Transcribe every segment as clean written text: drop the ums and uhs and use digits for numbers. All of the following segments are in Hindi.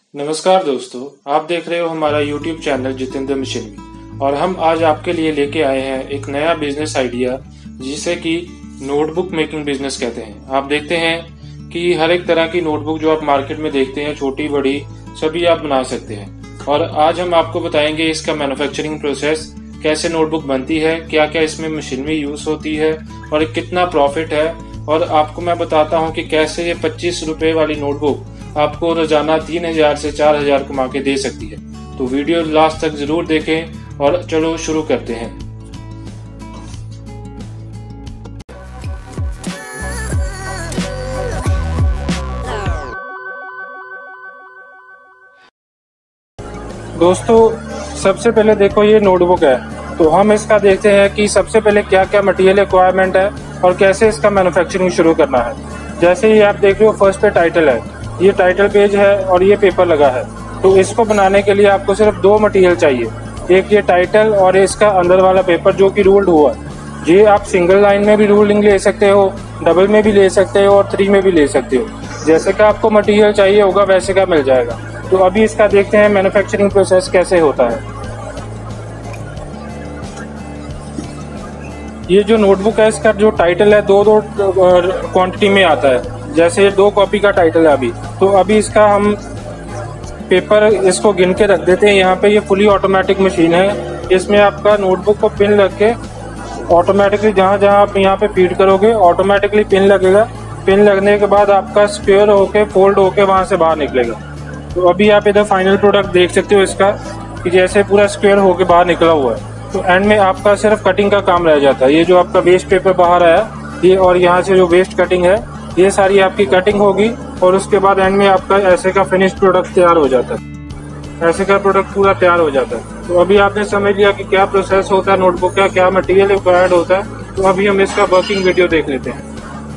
नमस्कार दोस्तों, आप देख रहे हो हमारा YouTube चैनल जितेंद्र मिशन और हम आज आपके लिए लेके आए हैं एक नया बिजनेस आइडिया जिसे कि नोटबुक मेकिंग बिजनेस कहते हैं। आप देखते हैं कि हर एक तरह की नोटबुक जो आप मार्केट में देखते हैं, छोटी बड़ी सभी आप बना सकते हैं। और आज हम आपको बताएंगे इसका मैन्युफैक्चरिंग प्रोसेस, कैसे नोटबुक बनती है, क्या क्या इसमें मशीनरी यूज होती है और कितना प्रॉफिट है। और आपको मैं बताता हूँ कि कैसे ये 25 रुपए वाली नोटबुक आपको रोजाना 3000 से 4000 कमा के दे सकती है। तो वीडियो लास्ट तक जरूर देखें और चलो शुरू करते हैं। दोस्तों, सबसे पहले देखो ये नोटबुक है, तो हम इसका देखते हैं कि सबसे पहले क्या क्या मटेरियल रिक्वायरमेंट है और कैसे इसका मैन्युफैक्चरिंग शुरू करना है। जैसे ही आप देख रहे हो, फर्स्ट पे टाइटल है, ये टाइटल पेज है और ये पेपर लगा है। तो इसको बनाने के लिए आपको सिर्फ दो मटेरियल चाहिए, एक ये टाइटल और इसका अंदर वाला पेपर जो कि रूल्ड हुआ है। ये आप सिंगल लाइन में भी रूलिंग ले सकते हो, डबल में भी ले सकते हो और 3 में भी ले सकते हो। जैसे का आपको मटेरियल चाहिए होगा वैसे का मिल जाएगा। तो अभी इसका देखते हैं मैन्युफैक्चरिंग प्रोसेस कैसे होता है। ये जो नोटबुक है, इसका जो टाइटल है दो क्वांटिटी में आता है। जैसे 2 कॉपी का टाइटल है अभी, तो अभी इसका हम पेपर इसको गिन के रख देते हैं यहाँ पे। ये फुली ऑटोमेटिक मशीन है, इसमें आपका नोटबुक को पिन लग के ऑटोमेटिकली जहाँ जहाँ आप यहाँ पे फीड करोगे ऑटोमेटिकली पिन लगेगा। पिन लगने के बाद आपका स्क्वायर होके फोल्ड होके वहाँ से बाहर निकलेगा। तो अभी आप इधर फाइनल प्रोडक्ट देख सकते हो इसका, कि जैसे पूरा स्क्वायर होके बाहर निकला हुआ है। तो एंड में आपका सिर्फ कटिंग का काम रह जाता है। ये जो आपका वेस्ट पेपर बाहर आया ये, और यहाँ से जो वेस्ट कटिंग है, ये सारी आपकी कटिंग होगी और उसके बाद एंड में आपका ऐसे का फिनिश प्रोडक्ट तैयार हो जाता है। ऐसे का प्रोडक्ट पूरा तैयार हो जाता है। तो अभी आपने समझ लिया कि क्या प्रोसेस होता है नोटबुक का, क्या मटेरियल रिक्वायर्ड होता है। तो अभी हम इसका वर्किंग वीडियो देख लेते हैं।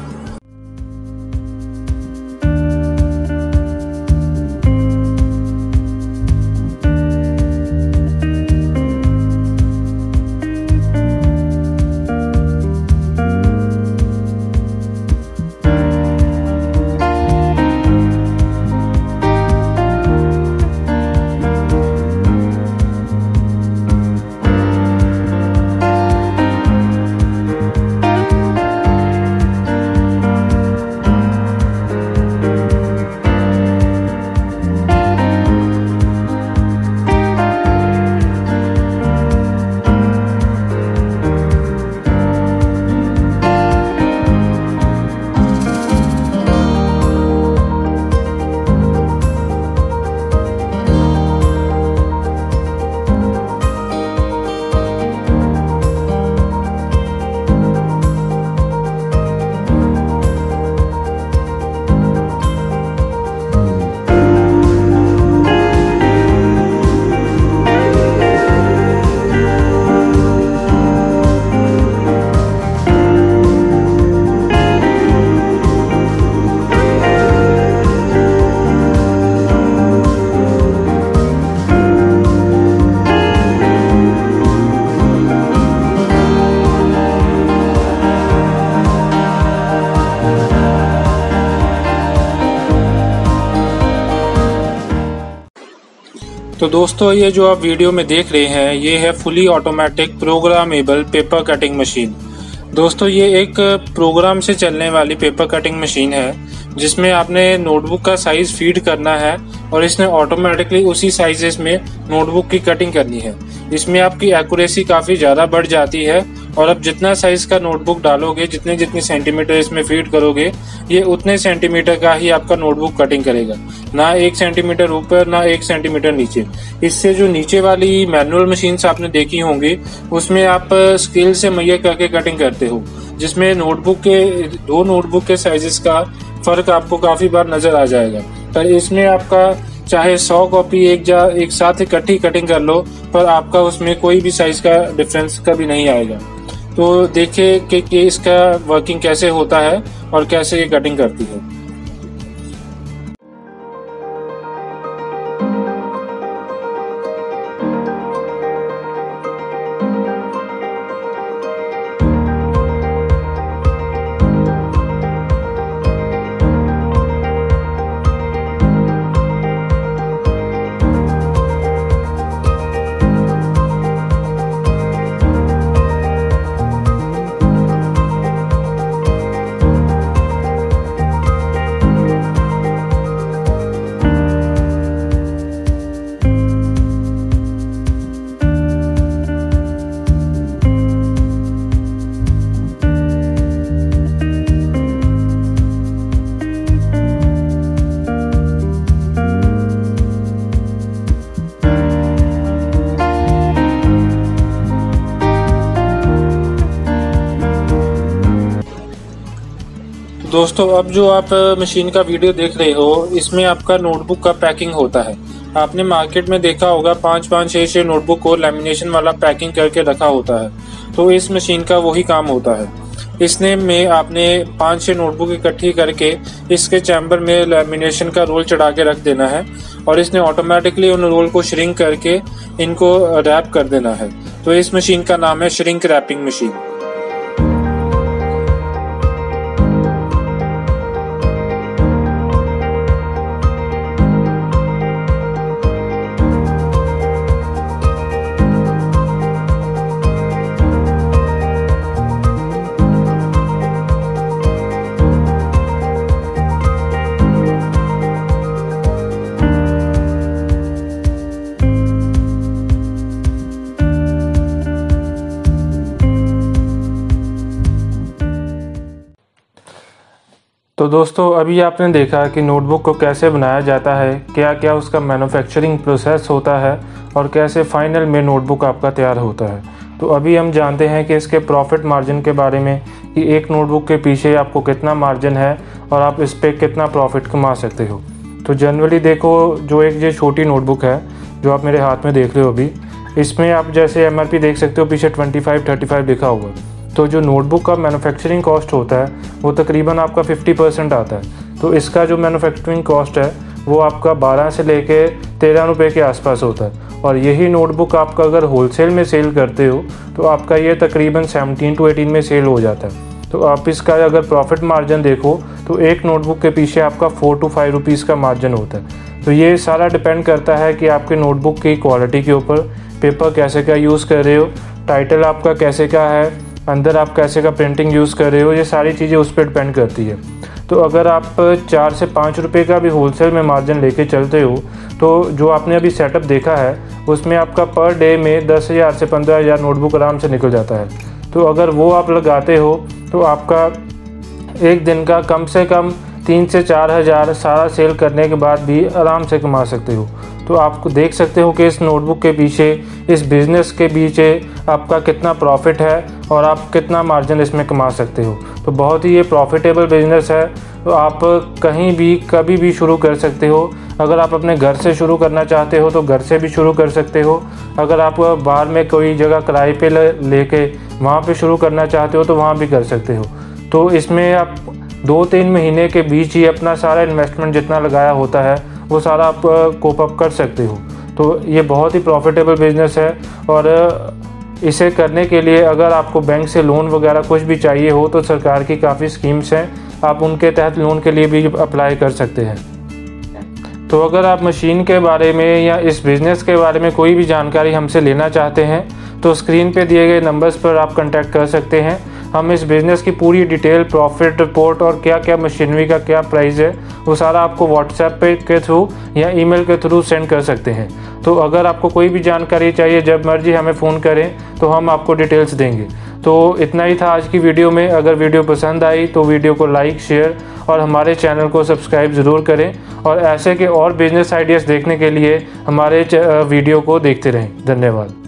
तो दोस्तों, ये जो आप वीडियो में देख रहे हैं ये है fully automatic programmable paper cutting machine. दोस्तों, ये एक प्रोग्राम से चलने वाली पेपर कटिंग मशीन है जिसमें आपने नोटबुक का साइज फीड करना है और इसने ऑटोमेटिकली उसी साइजेस में नोटबुक की कटिंग करनी है। इसमें आपकी एक्यूरेसी काफ़ी ज़्यादा बढ़ जाती है और अब जितना साइज का नोटबुक डालोगे, जितने सेंटीमीटर इसमें फीड करोगे, ये उतने सेंटीमीटर का ही आपका नोटबुक कटिंग करेगा। ना 1 सेंटीमीटर ऊपर, ना 1 सेंटीमीटर नीचे। इससे जो नीचे वाली मैनुअल मशीन्स आपने देखी होंगी उसमें आप स्केल से मैयर करके कटिंग करते हो, जिसमें दो नोटबुक के साइजेस का फर्क आपको काफी बार नजर आ जाएगा। पर इसमें आपका चाहे 100 कॉपी एक साथ इकट्ठी कटिंग कर लो, पर आपका उसमें कोई भी साइज का डिफरेंस कभी नहीं आएगा। तो देखिए कि इसका वर्किंग कैसे होता है और कैसे ये कटिंग करती है। दोस्तों अब जो आप मशीन का वीडियो देख रहे हो, इसमें आपका नोटबुक का पैकिंग होता है। आपने मार्केट में देखा होगा 5-5, 6-6 नोटबुक को लैमिनेशन वाला पैकिंग करके रखा होता है, तो इस मशीन का वही काम होता है। इसने में आपने 5-6 नोटबुक इकट्ठी करके इसके चैम्बर में लैमिनेशन का रोल चढ़ा के रख देना है और इसने ऑटोमेटिकली उन रोल को श्रिंक करके इनको रैप कर देना है। तो इस मशीन का नाम है श्रिंक रैपिंग मशीन। तो दोस्तों अभी आपने देखा कि नोटबुक को कैसे बनाया जाता है, क्या क्या उसका मैन्युफैक्चरिंग प्रोसेस होता है और कैसे फाइनल में नोटबुक आपका तैयार होता है। तो अभी हम जानते हैं कि इसके प्रॉफिट मार्जिन के बारे में कि एक नोटबुक के पीछे आपको कितना मार्जिन है और आप इस पर कितना प्रॉफिट कमा सकते हो। तो जनरली देखो, जो एक ये छोटी नोटबुक है जो आप मेरे हाथ में देख रहे हो अभी, इसमें आप जैसे MRP देख सकते हो, पीछे 25-35 लिखा हुआ है। तो जो नोटबुक का मैन्युफैक्चरिंग कॉस्ट होता है वो तकरीबन आपका 50% आता है। तो इसका जो मैन्युफैक्चरिंग कॉस्ट है वो आपका 12 से लेके 13 रुपये के आसपास होता है। और यही नोटबुक आपका अगर होलसेल में सेल करते हो तो आपका ये तकरीबन 17 to 18 में सेल हो जाता है। तो आप इसका अगर प्रॉफिट मार्जिन देखो तो एक नोटबुक के पीछे आपका 4 to 5 रुपीज़ का मार्जिन होता है। तो ये सारा डिपेंड करता है कि आपके नोटबुक की क्वालिटी के ऊपर, पेपर कैसे का यूज़ कर रहे हो, टाइटल आपका कैसे का है, अंदर आप कैसे का प्रिंटिंग यूज़ कर रहे हो, ये सारी चीज़ें उस पर डिपेंड करती है। तो अगर आप 4 से 5 रुपये का भी होलसेल में मार्जिन लेके चलते हो तो जो आपने अभी सेटअप देखा है उसमें आपका पर डे में 10,000 से 15,000 नोटबुक आराम से निकल जाता है। तो अगर वो आप लगाते हो तो आपका एक दिन का कम से कम 3 से 4,000 सारा सेल करने के बाद भी आराम से कमा सकते हो। तो आपको देख सकते हो कि इस नोटबुक के पीछे, इस बिज़नेस के पीछे आपका कितना प्रॉफिट है और आप कितना मार्जिन इसमें कमा सकते हो। तो बहुत ही ये प्रॉफिटेबल बिज़नेस है। तो आप कहीं भी कभी भी शुरू कर सकते हो। अगर आप अपने घर से शुरू करना चाहते हो तो घर से भी शुरू कर सकते हो। अगर आप बाहर में कोई जगह किराए पे लेके वहाँ पे शुरू करना चाहते हो तो वहाँ भी कर सकते हो। तो इसमें आप 2-3 महीने के बीच ही अपना सारा इन्वेस्टमेंट जितना लगाया होता है वो सारा आप कोप अप कर सकते हो। तो ये बहुत ही प्रॉफिटेबल बिज़नेस है। और इसे करने के लिए अगर आपको बैंक से लोन वगैरह कुछ भी चाहिए हो तो सरकार की काफ़ी स्कीम्स हैं, आप उनके तहत लोन के लिए भी अप्लाई कर सकते हैं। तो अगर आप मशीन के बारे में या इस बिज़नेस के बारे में कोई भी जानकारी हमसे लेना चाहते हैं तो स्क्रीन पे दिए गए नंबर्स पर आप कांटेक्ट कर सकते हैं। हम इस बिज़नेस की पूरी डिटेल, प्रॉफिट रिपोर्ट और क्या क्या मशीनरी का क्या प्राइस है वो सारा आपको व्हाट्सएप पे के थ्रू या ईमेल के थ्रू सेंड कर सकते हैं। तो अगर आपको कोई भी जानकारी चाहिए, जब मर्जी हमें फ़ोन करें तो हम आपको डिटेल्स देंगे। तो इतना ही था आज की वीडियो में। अगर वीडियो पसंद आई तो वीडियो को लाइक, शेयर और हमारे चैनल को सब्सक्राइब ज़रूर करें। और ऐसे के और बिज़नेस आइडियाज़ देखने के लिए हमारे वीडियो को देखते रहें। धन्यवाद।